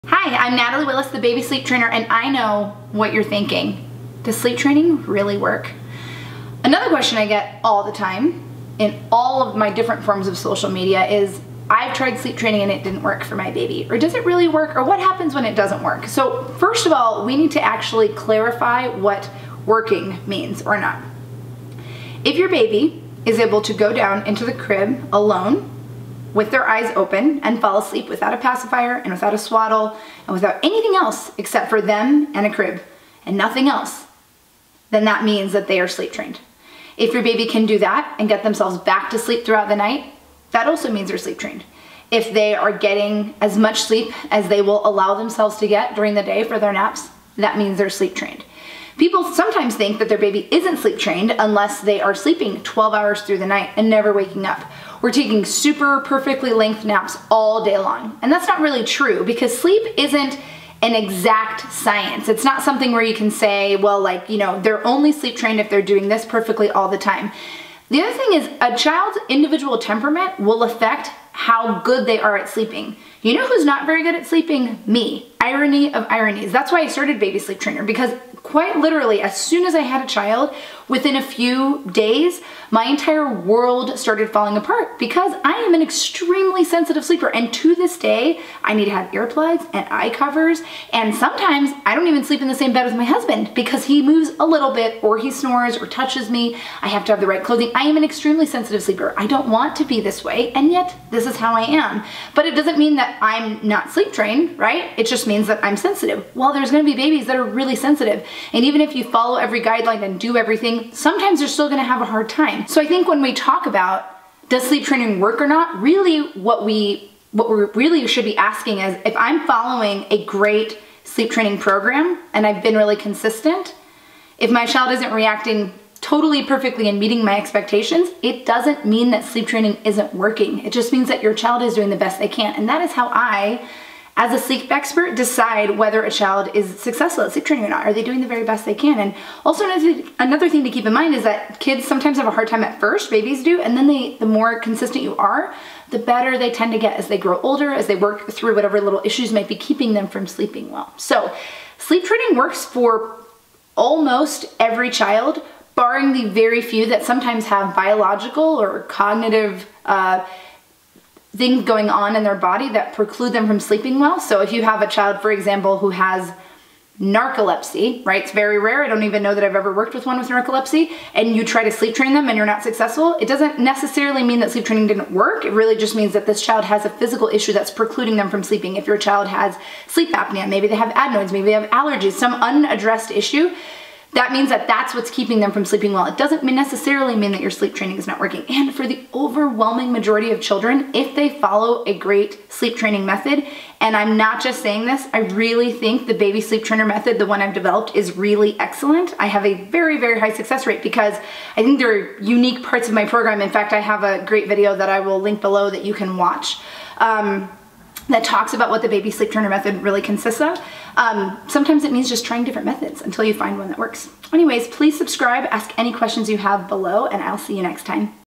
Hi, I'm Natalie Willis, the baby sleep trainer, and I know what you're thinking. Does sleep training really work? Another question I get all the time in all of my different forms of social media is, I've tried sleep training and it didn't work for my baby. Or does it really work? Or what happens when it doesn't work? So first of all, we need to actually clarify what working means or not. If your baby is able to go down into the crib alone, with their eyes open and fall asleep without a pacifier and without a swaddle and without anything else except for them and a crib and nothing else, then that means that they are sleep trained. If your baby can do that and get themselves back to sleep throughout the night, that also means they're sleep trained. If they are getting as much sleep as they will allow themselves to get during the day for their naps, that means they're sleep trained. People sometimes think that their baby isn't sleep trained unless they are sleeping 12 hours through the night and never waking up. We're taking super perfectly length naps all day long. And that's not really true because sleep isn't an exact science. It's not something where you can say, well, they're only sleep trained if they're doing this perfectly all the time. The other thing is a child's individual temperament will affect how good they are at sleeping. You know who's not very good at sleeping? Me. Irony of ironies. That's why I started Baby Sleep Trainer, because quite literally, as soon as I had a child, within a few days, my entire world started falling apart because I am an extremely sensitive sleeper. And to this day, I need to have earplugs and eye covers. And sometimes I don't even sleep in the same bed with my husband because he moves a little bit or he snores or touches me. I have to have the right clothing. I am an extremely sensitive sleeper. I don't want to be this way. And yet this is how I am. But it doesn't mean that I'm not sleep trained, right? It just means that I'm sensitive. Well, there's going to be babies that are really sensitive. And even if you follow every guideline and do everything, sometimes they're still gonna have a hard time. So I think when we talk about does sleep training work or not, really what we really should be asking is, if I'm following a great sleep training program and I've been really consistent, if my child isn't reacting totally perfectly and meeting my expectations, it doesn't mean that sleep training isn't working. It just means that your child is doing the best they can. And that is how I, as a sleep expert, decide whether a child is successful at sleep training or not. Are they doing the very best they can? And also another thing to keep in mind is that kids sometimes have a hard time at first, babies do, and then the more consistent you are, the better they tend to get as they grow older, as they work through whatever little issues might be keeping them from sleeping well. So sleep training works for almost every child, barring the very few that sometimes have biological or cognitive things going on in their body that preclude them from sleeping well. So if you have a child, for example, who has narcolepsy, right? It's very rare. I don't even know that I've ever worked with one with narcolepsy, and you try to sleep train them and you're not successful. It doesn't necessarily mean that sleep training didn't work. It really just means that this child has a physical issue that's precluding them from sleeping. If your child has sleep apnea, maybe they have adenoids, maybe they have allergies, some unaddressed issue, that means that that's what's keeping them from sleeping well. It doesn't necessarily mean that your sleep training is not working. And for the overwhelming majority of children, if they follow a great sleep training method, and I'm not just saying this, I really think the Baby Sleep Trainer method, the one I've developed, is really excellent. I have a very, very high success rate because I think there are unique parts of my program. In fact, I have a great video that I will link below that you can watch. That talks about what the Baby Sleep Trainer method really consists of. Sometimes it means just trying different methods until you find one that works. Anyways, please subscribe, ask any questions you have below, and I'll see you next time.